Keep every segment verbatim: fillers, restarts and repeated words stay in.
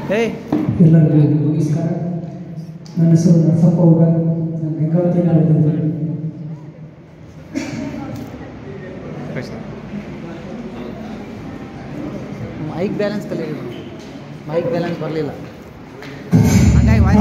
ಎಲ್ಲರಿಗೂ ನಮಸ್ಕಾರ. ನನ್ನ ಹೆಸರು ನರಸಪ್ಪ ಉಗ. ನಾನು ಗಂಗಾವತಿ ನಾಡಿನಲ್ಲಿ ಮೈಕ್ ಬ್ಯಾಲೆನ್ಸ್ ಕಲಿಯಿಲ್ಲ, ಮೈಕ್ ಬ್ಯಾಲೆನ್ಸ್ ಬರಲಿಲ್ಲ, ಹಾಗಾಗಿ ವಾಯ್ಸ್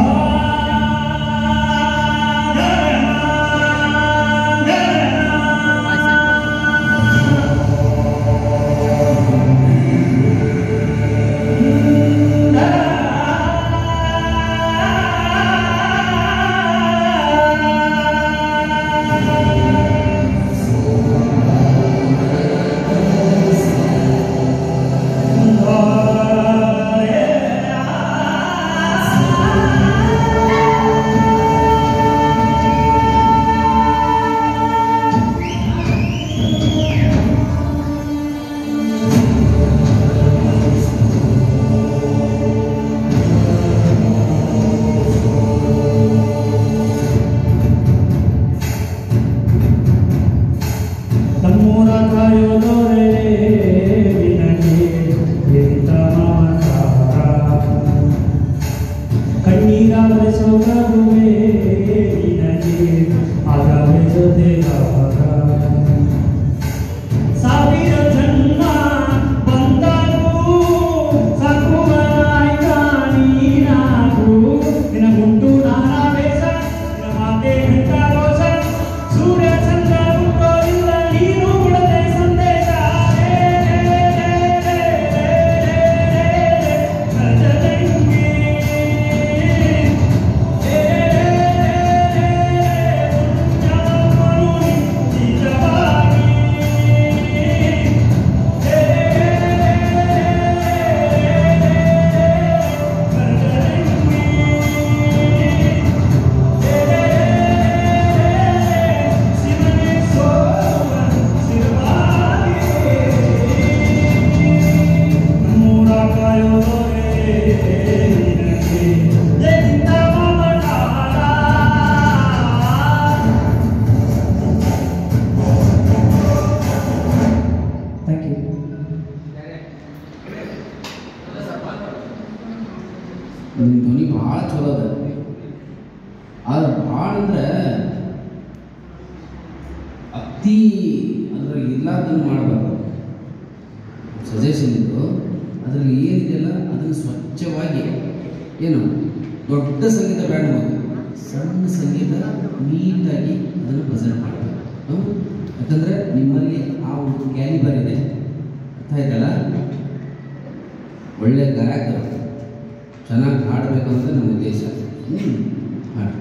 ನಿಮ್ಮ ಧ್ವನಿ ಭಾಳ ಚಲೋ ಅದ. ಆದ್ರೆ ಭಾಳ ಅಂದ್ರೆ ಅತಿ ಅದ್ರಲ್ಲಿ ಇರ್ಲಾರ್ದನ್ನು ಮಾಡಬಾರ್ದು. ಸಜೆಷನ್ ಇದು, ಅದರಲ್ಲಿ ಏನಿದೆಯಲ್ಲ ಅದನ್ನು ಸ್ವಚ್ಛವಾಗಿ, ಏನು ದೊಡ್ಡ ಸಂಗೀತ ಬೇಡ, ಸಣ್ಣ ಸಂಗೀತ ನೀಟಾಗಿ ಅದನ್ನು ಪ್ರೆಸೆಂಟ್ ಮಾಡಬೇಕು. ಯಾಕಂದರೆ ನಿಮ್ಮಲ್ಲಿ ಆ ಒಂದು ಕ್ಯಾಲಿಬರ್ ಇದೆ, ಅರ್ಥ ಆಯ್ತಲ್ಲ? ಒಳ್ಳೆ ಗಾಯಕರು ಚೆನ್ನಾಗಿ ಹಾಡಬೇಕು ಅಂತ ನಮ್ಮ ಉದ್ದೇಶ. ಹ್ಞೂ ಹಾಡು.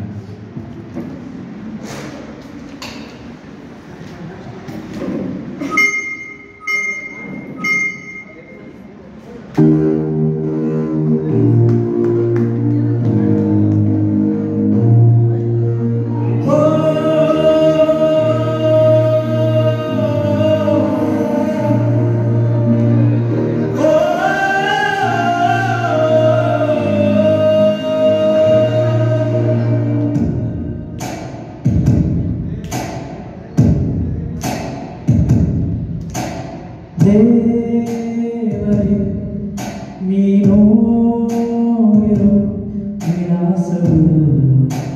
ದೇವರೇ ನೀನು ಇರು ವಿಲಾಸವು